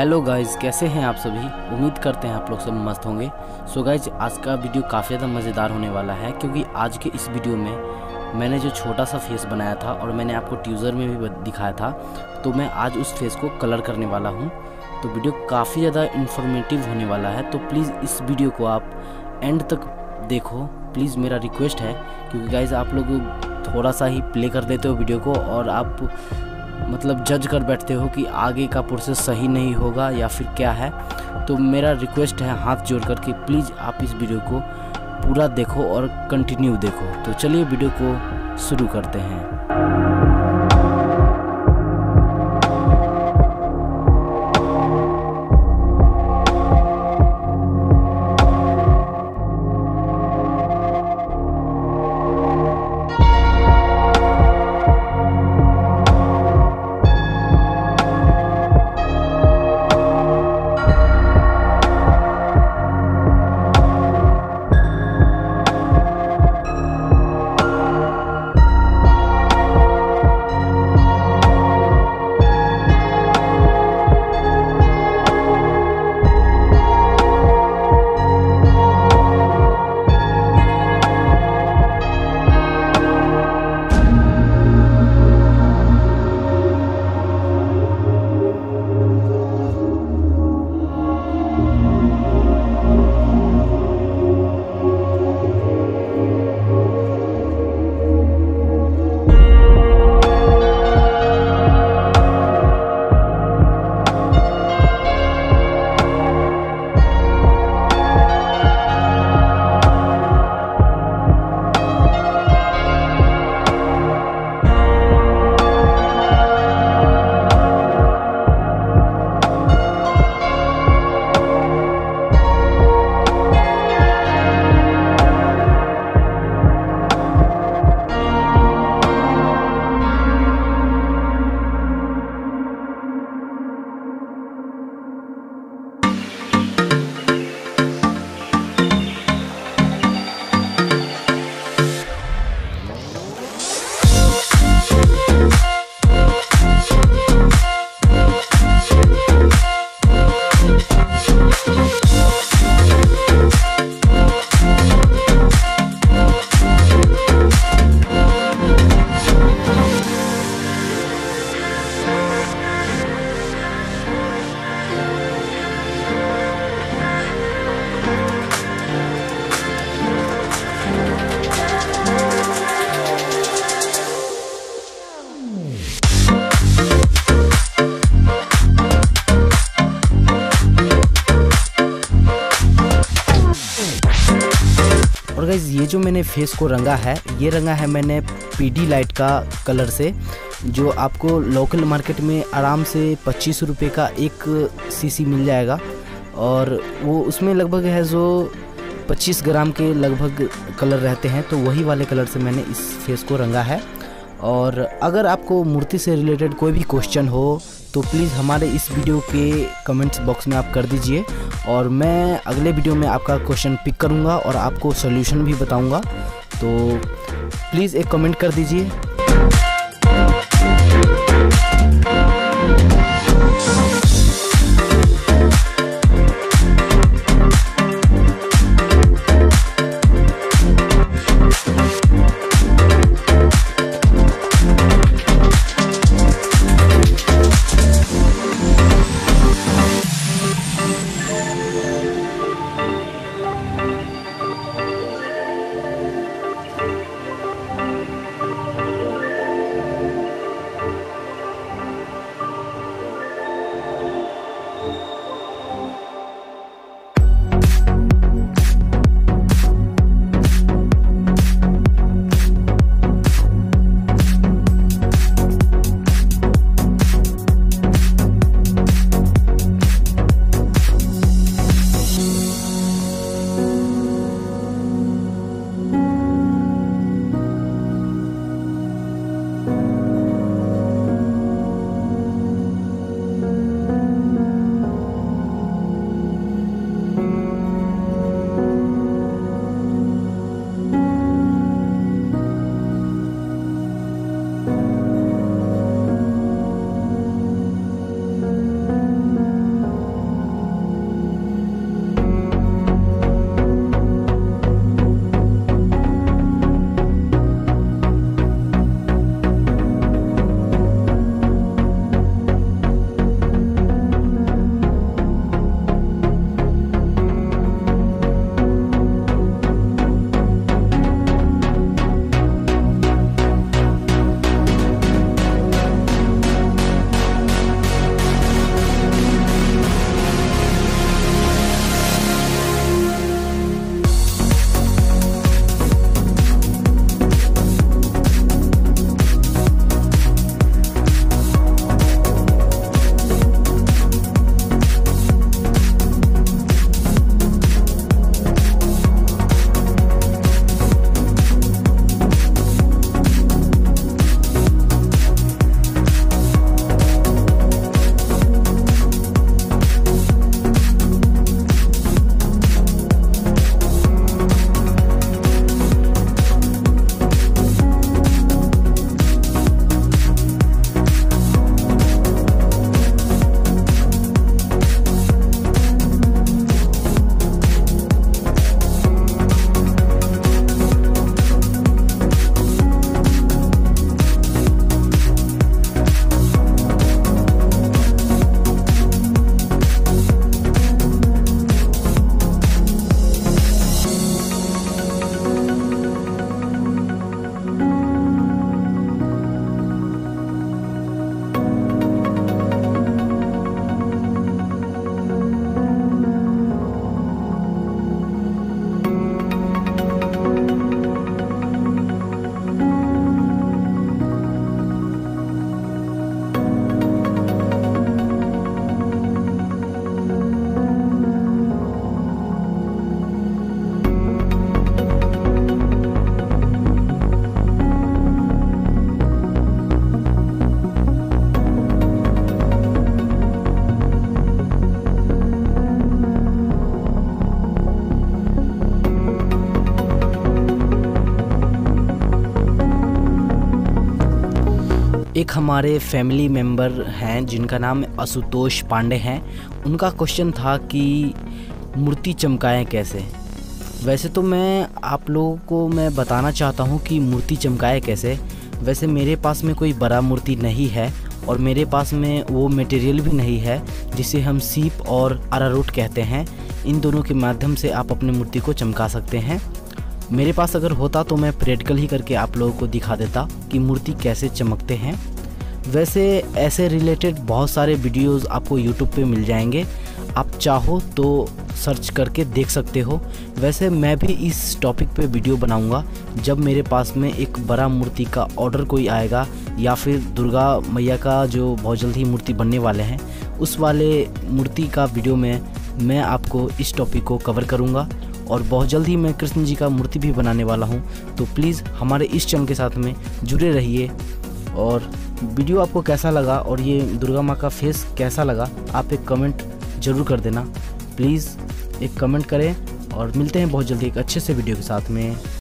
Hello guys, कैसे हैं आप सभी। उम्मीद करते हैं आप लोग सब मस्त होंगे। सो गाइज़, आज का वीडियो काफ़ी ज़्यादा मज़ेदार होने वाला है, क्योंकि आज के इस वीडियो में मैंने जो छोटा सा फेस बनाया था और मैंने आपको टीज़र में भी दिखाया था, तो मैं आज उस फेस को कलर करने वाला हूँ। तो वीडियो काफ़ी ज़्यादा इन्फॉर्मेटिव होने वाला है, तो प्लीज़ इस वीडियो को आप एंड तक देखो। प्लीज़ मेरा रिक्वेस्ट है, क्योंकि गाइज़ आप लोग थोड़ा सा ही प्ले कर देते हो वीडियो को और आप मतलब जज कर बैठते हो कि आगे का प्रोसेस सही नहीं होगा या फिर क्या है। तो मेरा रिक्वेस्ट है हाथ जोड़ कर के प्लीज़ आप इस वीडियो को पूरा देखो और कंटिन्यू देखो। तो चलिए वीडियो को शुरू करते हैं। और गाइज, ये जो मैंने फेस को रंगा है, ये रंगा है मैंने पीडी लाइट का कलर से, जो आपको लोकल मार्केट में आराम से 25 रुपये का एक सीसी मिल जाएगा। और वो उसमें लगभग है जो 25 ग्राम के लगभग कलर रहते हैं, तो वही वाले कलर से मैंने इस फेस को रंगा है। और अगर आपको मूर्ति से रिलेटेड कोई भी क्वेश्चन हो तो प्लीज़ हमारे इस वीडियो के कमेंट्स बॉक्स में आप कर दीजिए, और मैं अगले वीडियो में आपका क्वेश्चन पिक करूंगा और आपको सॉल्यूशन भी बताऊंगा। तो प्लीज़ एक कमेंट कर दीजिए। एक हमारे फैमिली मेम्बर हैं जिनका नाम आशुतोष पांडे हैं। उनका क्वेश्चन था कि मूर्ति चमकाएं कैसे। वैसे तो मैं आप लोगों को मैं बताना चाहता हूं कि मूर्ति चमकाएं कैसे। वैसे मेरे पास में कोई बड़ा मूर्ति नहीं है और मेरे पास में वो मटेरियल भी नहीं है जिसे हम सीप और अरारोट कहते हैं। इन दोनों के माध्यम से आप अपनी मूर्ति को चमका सकते हैं। मेरे पास अगर होता तो मैं प्रैक्टिकल ही करके आप लोगों को दिखा देता कि मूर्ति कैसे चमकते हैं। वैसे ऐसे रिलेटेड बहुत सारे वीडियोस आपको यूट्यूब पे मिल जाएंगे, आप चाहो तो सर्च करके देख सकते हो। वैसे मैं भी इस टॉपिक पे वीडियो बनाऊंगा जब मेरे पास में एक बड़ा मूर्ति का ऑर्डर कोई आएगा या फिर दुर्गा मैया का जो बहुत जल्द ही मूर्ति बनने वाले हैं उस वाले मूर्ति का वीडियो में मैं आपको इस टॉपिक को कवर करूंगा। और बहुत जल्द ही मैं कृष्ण जी का मूर्ति भी बनाने वाला हूं, तो प्लीज़ हमारे इस चैनल के साथ में जुड़े रहिए। और वीडियो आपको कैसा लगा और ये दुर्गा माँ का फेस कैसा लगा आप एक कमेंट ज़रूर कर देना। प्लीज़ एक कमेंट करें और मिलते हैं बहुत जल्दी एक अच्छे से वीडियो के साथ में।